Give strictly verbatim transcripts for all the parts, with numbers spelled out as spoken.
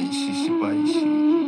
Spicy spicy.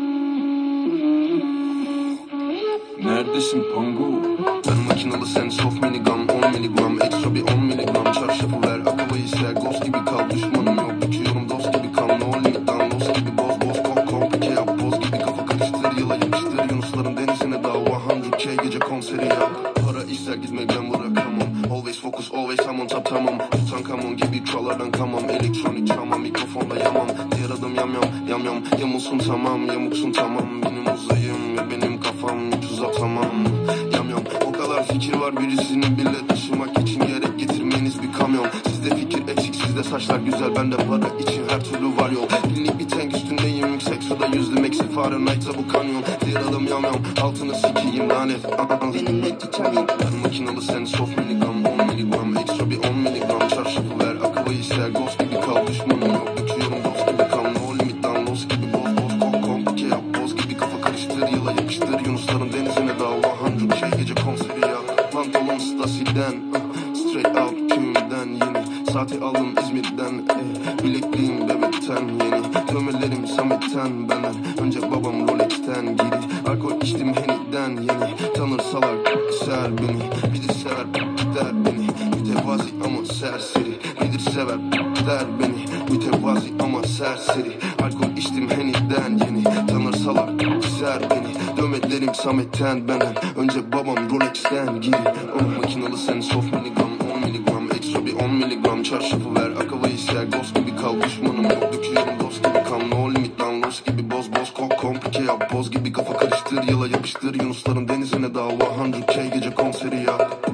Neredesin Pango? Ben makinalı sen soft minigun. On miligram ekstra bir on miligram. Çarşafı ver akavayı ser. Ghost gibi kal düşmanım yok. Büküyorum dost gibi kal. No limit down lost gibi boz boz. Kok komplike yap boz gibi kafa karıştır. Yıla yapıştır Yunusların denizine daha yüz K gece konseri yap. Para ister gitmekten bırakamam. Always focus always I'm on top tamam. Tutankamon gibi krallardan kamam. Elektronik çalmam mikrofonda yamam. Diğer adam yam yam yam yam. Yamulsun tamam yamuksun tamam. Benim uzayım ve benim kafam hiç uzatamam. Yam yam o kadar fikir var birisini bile taşımak için gerek getirmeniz bir kamyon. Sizde fikir eksik sizde saçlar güzel. Bende para için her türlü var yol. Binlik bir tank üstündeyim yüksek suda yüzdüm. Eksi Fahrenheit'ta bu kanyon. Diğer adam yam yam altını sikiyim lanet. Benim net titanium. Ben makinalı sen soft miligram. On miligram ekstra bir on miligram. Çarşafı ver akavayı ser. Ghost gibi kal düşmanım yok. Büküyorum dost gibi kal. No limit down lost gibi boz boz. Kok komplike yap boz gibi kafa karıştır. Yıla yapıştır Yunusların denizine daha yüz K gece konseri yap. Pantolon Stasi'den uh, straight out tümden yeni. Saati aldım İzmir'den eh. Bilekliğim bebekten yeni. Tömelerim Samet'ten benden. Önce babam Rolex'ten geri. Alkol içtim Henny'den yeni. Tanır salak ser beni. Bilir sever der beni. Mütevazi ama serseri. Bilir sever der beni. Mütevazi ama serseri. Alkol içtim Henny'den yeni. Tanır salak ser beni. Dömetlerim Samet'ten benden. Önce babam Rolex'ten geri. Oh makinalı sen soft miligram. On miligram ekstra bir on miligram. Çarşafı ver akavayı ser. Ghost gibi kal düşmanım yok. Döküyorum dost gibi kal. No limit down lost gibi boz boz. Kok komplike yap boz gibi kafa karıştır. Yıla yapıştır Yunusların denizine daha yüz K gece konseri yap.